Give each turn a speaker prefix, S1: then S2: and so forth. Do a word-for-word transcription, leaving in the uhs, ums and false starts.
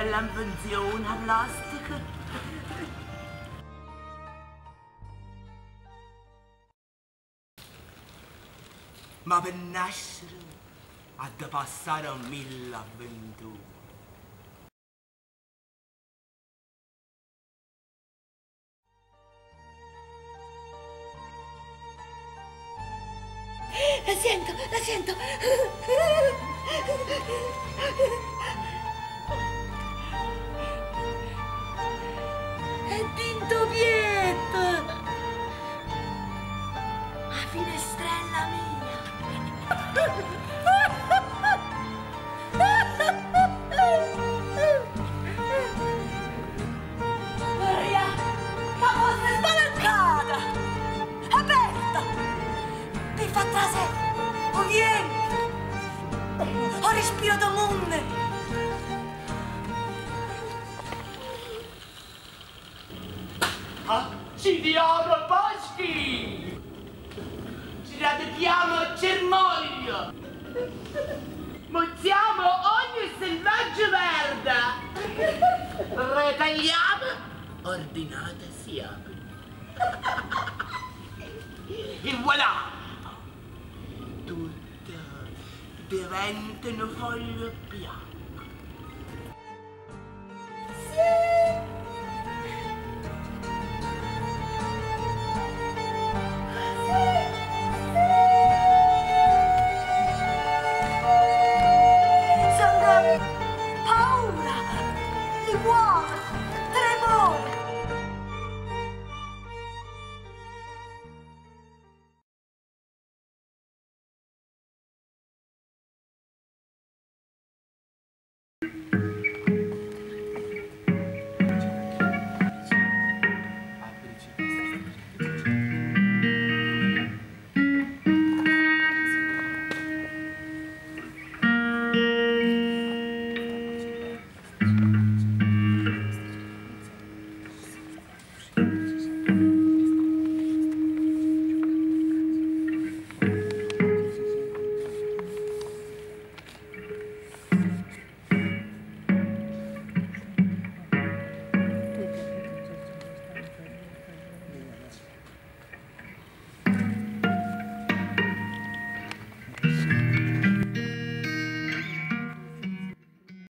S1: l'invenzione plastica. Ma per nascere ha da passare mille avventure.
S2: La sento, la sento. È Tinto Pietto. La finestrella mia. Maria, la porta è spalancata. Aperta. Mi fa trasere. Oh, vieni! Ho respirato monde!
S1: Accidiamo boschi! Ci radichiamo cermoglio! Mozziamo ogni selvaggio verde! Retagliamo ordinata siamo! E voilà! Tutte diventano foglie bianche.
S2: Sento paura, liquore, tremore.